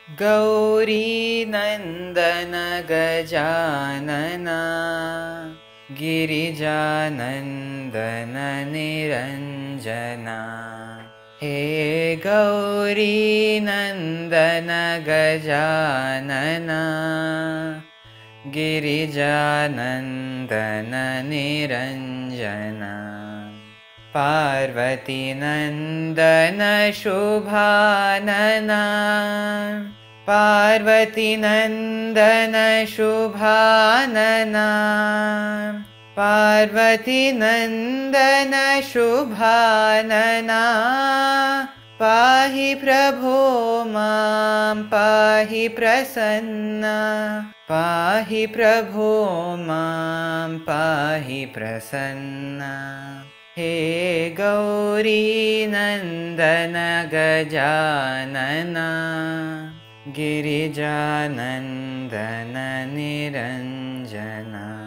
गौरीनन्दन गजानना गिरिजानन्दन निरञ्जना। हे गौरीनन्दन गजानना गिरिजानन्दन निरञ्जना। पार्वती नन्दन शुभानना पार्वती नन्दन शुभानना पार्वती नन्दन शुभानना। पाहि प्रभो मां पाहि प्रसन्ना पाहि प्रभो मां पाहि प्रसन्ना। हे गौरीनन्दन गजानना गिरिजानन्दन निरञ्जना।